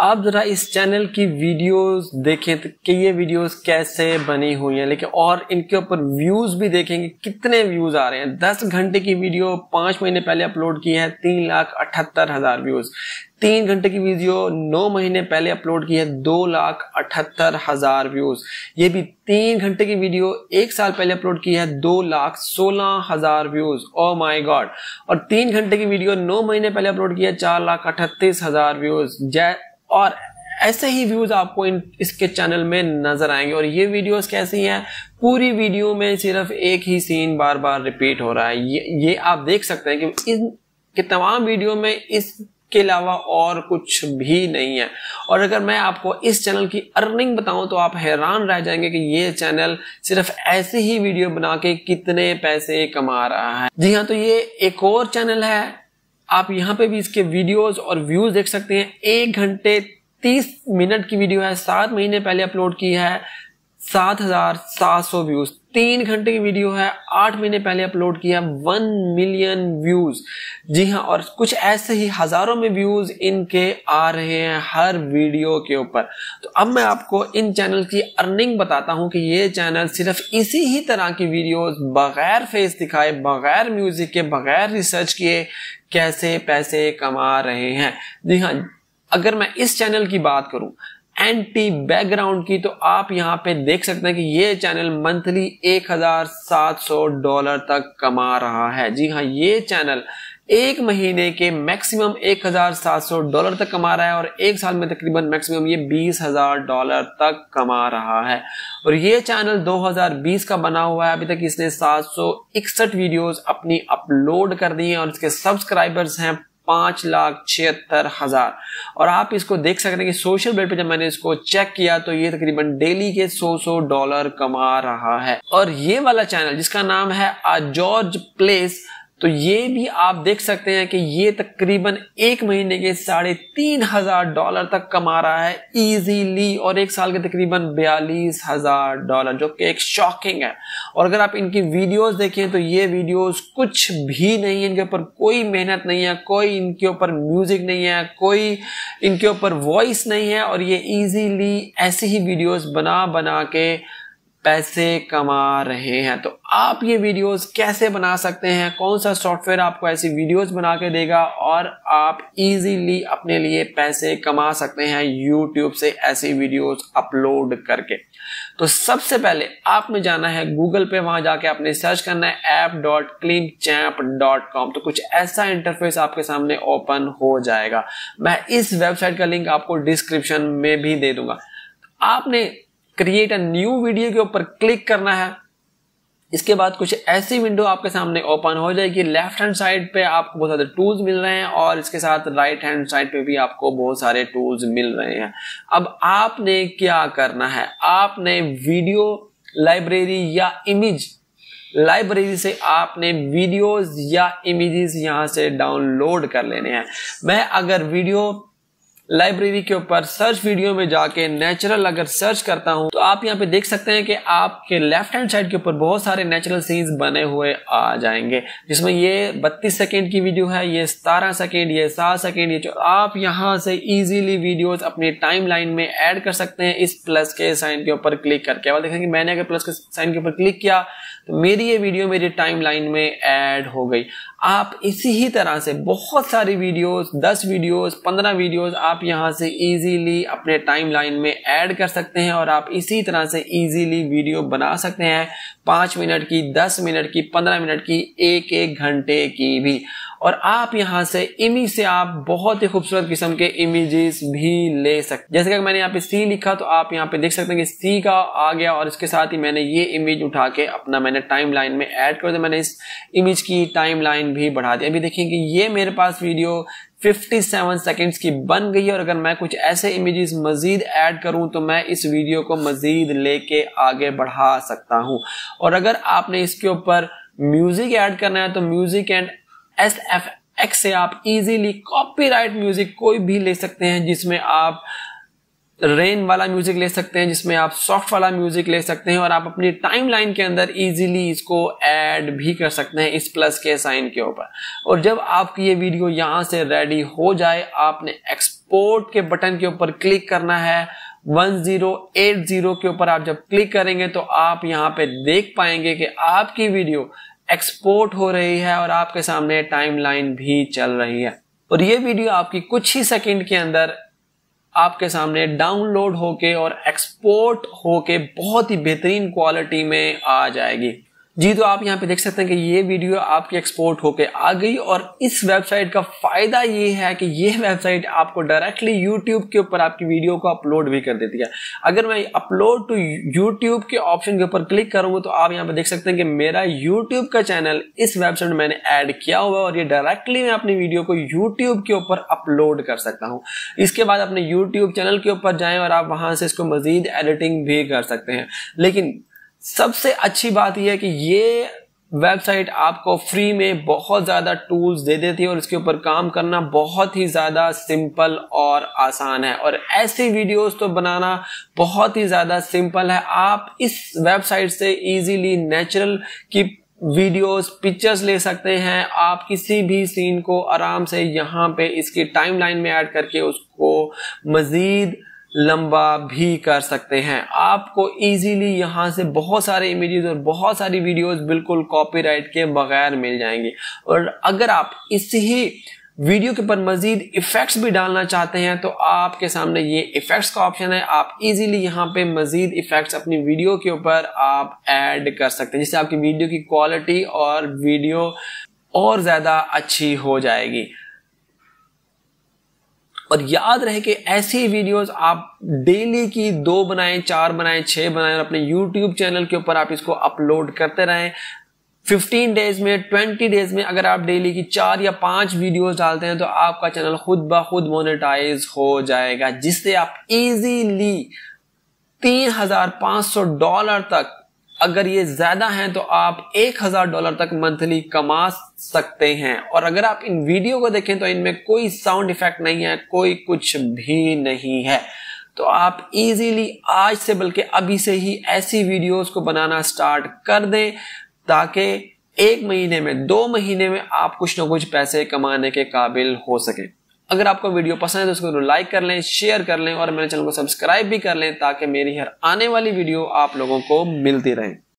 आप जरा इस चैनल की वीडियोस देखें तो कि ये वीडियोस कैसे बनी हुई हैं, लेकिन और इनके ऊपर व्यूज भी देखेंगे कितने व्यूज आ रहे हैं। 10 घंटे की वीडियो 5 महीने पहले अपलोड की है, 3,78,000 व्यूज। 3 घंटे की वीडियो 9 महीने पहले अपलोड की है, 2,78,000 व्यूज। ये भी 3 घंटे की वीडियो 1 साल पहले अपलोड की है, 2,16,000 व्यूज। Oh my God. और 3 घंटे की वीडियो 9 महीने पहले अपलोड की है, 4,38,000 व्यूज। और ऐसे ही व्यूज आपको इसके चैनल में नजर आएंगे। और ये वीडियोस कैसी हैं, पूरी वीडियो में सिर्फ एक ही सीन बार बार रिपीट हो रहा है। ये आप देख सकते हैं कि इनके तमाम वीडियो में इसके अलावा और कुछ भी नहीं है। और अगर मैं आपको इस चैनल की अर्निंग बताऊं तो आप हैरान रह जाएंगे कि ये चैनल सिर्फ ऐसे ही वीडियो बना के कितने पैसे कमा रहा है। जी हाँ, तो ये एक और चैनल है, आप यहाँ पे भी इसके वीडियोस और व्यूज देख सकते हैं। 1 घंटे 30 मिनट की वीडियो है, 7 महीने पहले अपलोड की है, 7,700 व्यूज। 3 घंटे की वीडियो है, 8 महीने पहले अपलोड किया, 1 मिलियन व्यूज। जी हाँ, और कुछ ऐसे ही हजारों में व्यूज इनके आ रहे हैं हर वीडियो के ऊपर। तो अब मैं आपको इन चैनल की अर्निंग बताता हूं कि ये चैनल सिर्फ इसी ही तरह की वीडियोस बगैर फेस दिखाए, बगैर म्यूजिक के, बगैर रिसर्च किए कैसे पैसे कमा रहे हैं। जी हाँ, अगर मैं इस चैनल की बात करूं एंटी बैकग्राउंड की, तो आप यहाँ पे देख सकते हैं कि ये चैनल मंथली $1,700 तक कमा रहा है। जी हाँ, ये चैनल 1 महीने के मैक्सिमम $1,700 तक कमा रहा है और 1 साल में तकरीबन मैक्सिमम ये $20,000 तक कमा रहा है। और ये चैनल 2020 का बना हुआ है। अभी तक इसने 761 वीडियोस अपनी अपलोड कर दी हैं और इसके सब्सक्राइबर्स हैं 5,76,000। और आप इसको देख सकते हैं कि सोशल मीडिया पे जब मैंने इसको चेक किया तो ये तकरीबन डेली के $100 कमा रहा है। और ये वाला चैनल जिसका नाम है जॉर्ज प्लेस, तो ये भी आप देख सकते हैं कि ये तकरीबन 1 महीने के $3,500 तक कमा रहा है इजीली, और 1 साल के तकरीबन $42,000, जो कि एक शॉकिंग है। और अगर आप इनकी वीडियोस देखें तो ये वीडियोस कुछ भी नहीं है, इनके ऊपर कोई मेहनत नहीं है, कोई इनके ऊपर म्यूजिक नहीं है, कोई इनके ऊपर वॉइस नहीं है, और ये इजीली ऐसी ही वीडियोस बना बना के पैसे कमा रहे हैं। तो आप ये वीडियोस कैसे बना सकते हैं, कौन सा सॉफ्टवेयर आपको ऐसी वीडियोस बना के देगा और आप इजीली अपने लिए पैसे कमा सकते हैं YouTube से ऐसी वीडियोस अपलोड करके। तो सबसे पहले आपने जाना है गूगल पे, वहां जाके आपने सर्च करना है app.clipchamp.com। तो कुछ ऐसा इंटरफेस आपके सामने ओपन हो जाएगा। मैं इस वेबसाइट का लिंक आपको डिस्क्रिप्शन में भी दे दूंगा। आपने क्रिएट अ न्यू वीडियो के ऊपर क्लिक करना है। इसके बाद कुछ ऐसी विंडो आपके सामने ओपन हो जाएगी। लेफ्ट हैंड साइड पे आपको बहुत सारे टूल्स मिल रहे हैं और इसके साथ राइट हैंड साइड पे भी आपको बहुत सारे टूल्स मिल रहे हैं। अब आपने क्या करना है, आपने वीडियो लाइब्रेरी या इमेज लाइब्रेरी से आपने वीडियोस या इमेजेस यहां से डाउनलोड कर लेने हैं। मैं अगर वीडियो लाइब्रेरी के ऊपर सर्च वीडियो में जाके नेचुरल अगर सर्च करता हूं तो आप यहां पे देख सकते हैं कि आपके लेफ्ट हैंड साइड के ऊपर बहुत सारे नेचुरल सीन्स बने हुए आ जाएंगे, जिसमें ये 32 सेकंड की वीडियो है, ये 17 सेकंड, ये 7 सेकंड, ये आप यहां से इजीली वीडियोस अपनी टाइमलाइन में ऐड कर सकते हैं इस प्लस के साइन के ऊपर क्लिक करके। अब देखेंगे मैंने अगर प्लस के साइन के ऊपर क्लिक किया तो मेरी ये वीडियो मेरी टाइमलाइन में ऐड हो गई। आप इसी ही तरह से बहुत सारी वीडियोस, 10 वीडियोस, 15 वीडियोस आप यहां से इजीली अपने टाइमलाइन में ऐड कर सकते हैं और आप इसी तरह से इजीली वीडियो बना सकते हैं 5 मिनट की, 10 मिनट की, 15 मिनट की, 1-1 घंटे की भी। और आप यहां से इमेज से आप बहुत ही खूबसूरत किस्म के इमेजेस भी ले सकते। जैसे कि मैंने यहाँ पे सी लिखा तो आप यहाँ पे देख सकते हैं कि सी का आ गया और इसके साथ ही मैंने ये इमेज उठा के अपना मैंने टाइमलाइन में ऐड कर दिया। मैंने इस इमेज की टाइमलाइन भी बढ़ा दी। अभी देखिए कि ये मेरे पास वीडियो 57 सेकंड्स की बन गई है और अगर मैं कुछ ऐसे इमेजेस मजीद ऐड करूं तो मैं इस वीडियो को मजीद लेके आगे बढ़ा सकता हूं। और अगर आपने इसके ऊपर म्यूजिक ऐड करना है तो म्यूजिक एंड SFX से आप इजीली कॉपीराइट म्यूजिक कोई भी ले सकते हैं, जिसमें आप रेन वाला म्यूजिक ले सकते हैं, जिसमें आप सॉफ्ट वाला म्यूजिक ले सकते हैं और आप अपनी टाइमलाइन के अंदर इजीली इसको ऐड भी कर सकते हैं इस प्लस के साइन के ऊपर। और जब आपकी ये वीडियो यहां से रेडी हो जाए आपने एक्सपोर्ट के बटन के ऊपर क्लिक करना है। 1080 के ऊपर आप जब क्लिक करेंगे तो आप यहाँ पे देख पाएंगे कि आपकी वीडियो एक्सपोर्ट हो रही है और आपके सामने टाइमलाइन भी चल रही है और ये वीडियो आपकी कुछ ही सेकंड के अंदर आपके सामने डाउनलोड होके और एक्सपोर्ट होके बहुत ही बेहतरीन क्वालिटी में आ जाएगी। जी, तो आप यहाँ पे देख सकते हैं कि ये वीडियो आपकी एक्सपोर्ट होके आ गई और इस वेबसाइट का फायदा ये है कि ये वेबसाइट आपको डायरेक्टली यूट्यूब के ऊपर आपकी वीडियो को अपलोड भी कर देती है। अगर मैं अपलोड टू यूट्यूब के ऑप्शन के ऊपर क्लिक करूंगा तो आप यहाँ पे देख सकते हैं कि मेरा यूट्यूब का चैनल इस वेबसाइट में मैंने ऐड किया हुआ है और ये डायरेक्टली मैं अपनी वीडियो को यूट्यूब के ऊपर अपलोड कर सकता हूँ। इसके बाद अपने यूट्यूब चैनल के ऊपर जाएं और आप वहां से इसको मजीद एडिटिंग भी कर सकते हैं। लेकिन सबसे अच्छी बात यह है कि ये वेबसाइट आपको फ्री में बहुत ज्यादा टूल्स दे देती है और इसके ऊपर काम करना बहुत ही ज्यादा सिंपल और आसान है और ऐसी वीडियोस तो बनाना बहुत ही ज्यादा सिंपल है। आप इस वेबसाइट से इजीली नेचुरल की वीडियोस पिक्चर्स ले सकते हैं। आप किसी भी सीन को आराम से यहाँ पे इसकी टाइमलाइन में ऐड करके उसको मजीद लंबा भी कर सकते हैं। आपको इजीली यहां से बहुत सारे इमेजेस और बहुत सारी वीडियोस बिल्कुल कॉपीराइट के बगैर मिल जाएंगी और अगर आप इसी ही वीडियो के ऊपर मजीद इफेक्ट्स भी डालना चाहते हैं तो आपके सामने ये इफेक्ट्स का ऑप्शन है। आप इजीली यहाँ पे मजीद इफेक्ट्स अपनी वीडियो के ऊपर आप ऐड कर सकते हैं जिससे आपकी वीडियो की क्वालिटी और वीडियो और ज्यादा अच्छी हो जाएगी। और याद रहे कि ऐसी वीडियोस आप डेली की 2 बनाएं, 4 बनाएं, 6 बनाएं और अपने YouTube चैनल के ऊपर आप इसको अपलोड करते रहें। 15 डेज में, 20 डेज में अगर आप डेली की 4 या 5 वीडियोस डालते हैं तो आपका चैनल खुद ब खुद मोनेटाइज हो जाएगा जिससे आप इजीली $3,500 तक, अगर ये ज्यादा है तो आप $1,000 तक मंथली कमा सकते हैं। और अगर आप इन वीडियो को देखें तो इनमें कोई साउंड इफेक्ट नहीं है, कोई कुछ भी नहीं है। तो आप इजीली आज से बल्कि अभी से ही ऐसी वीडियोस को बनाना स्टार्ट कर दें ताकि 1 महीने में, 2 महीने में आप कुछ ना कुछ पैसे कमाने के काबिल हो सके। अगर आपको वीडियो पसंद है तो उसको लाइक कर लें, शेयर कर लें और मेरे चैनल को सब्सक्राइब भी कर लें ताकि मेरी हर आने वाली वीडियो आप लोगों को मिलती रहे।